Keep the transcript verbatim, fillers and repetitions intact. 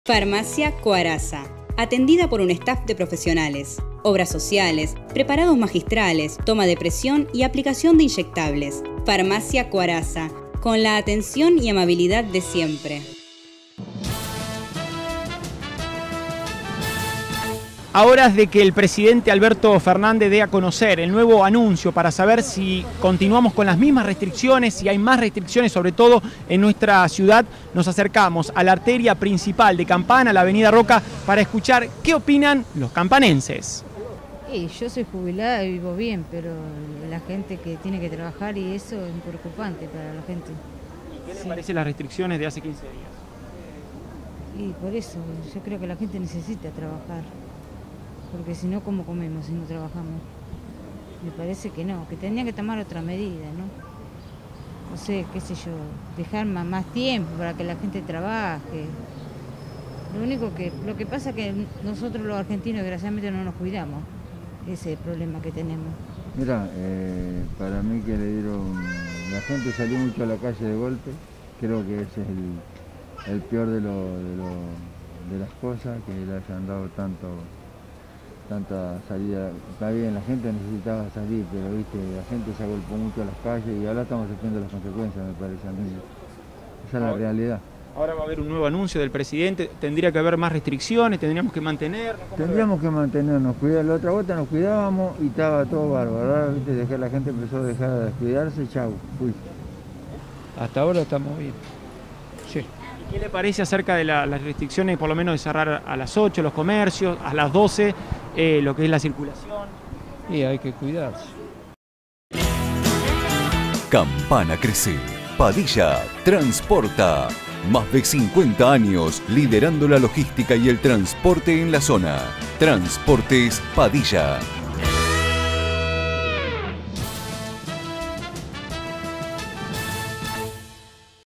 Farmacia Coaraza, atendida por un staff de profesionales, obras sociales, preparados magistrales, toma de presión y aplicación de inyectables. Farmacia Coaraza, con la atención y amabilidad de siempre. A horas de que el presidente Alberto Fernández dé a conocer el nuevo anuncio para saber si continuamos con las mismas restricciones, si hay más restricciones, sobre todo en nuestra ciudad, nos acercamos a la arteria principal de Campana, la avenida Roca, para escuchar qué opinan los campanenses. Sí, yo soy jubilada y vivo bien, pero la gente que tiene que trabajar y eso es preocupante para la gente. ¿Qué le sí. parecen las restricciones de hace quince días? Y por eso, yo creo que la gente necesita trabajar. Porque si no, ¿cómo comemos si no trabajamos? Me parece que no, que tendrían que tomar otra medida, ¿no? No sé, qué sé yo, dejar más, más tiempo para que la gente trabaje. Lo único que, lo que pasa es que nosotros los argentinos desgraciadamente no nos cuidamos. Ese es el problema que tenemos. Mira, eh, para mí que le dieron, la gente salió mucho a la calle de golpe, creo que ese es el, el peor de, lo, de, lo, de las cosas, que le hayan dado tanto... tanta salida. Está bien, la gente necesitaba salir, pero viste, la gente se agolpó mucho a las calles y ahora estamos sufriendo las consecuencias, me parece a mí. Esa es la realidad. Ahora va a haber un nuevo anuncio del presidente, tendría que haber más restricciones, tendríamos que mantener. Tendríamos que mantenernos, cuidar. La otra vuelta nos cuidábamos y estaba todo bárbaro. Ahora viste, dejar, la gente empezó a dejar de descuidarse, chau, fui. Hasta ahora estamos bien. Sí. ¿Qué le parece acerca de la, las restricciones, por lo menos de cerrar a las ocho los comercios, a las doce eh, lo que es la circulación? Y hay que cuidarse. Campana crece. Padilla transporta. Más de cincuenta años liderando la logística y el transporte en la zona. Transportes Padilla.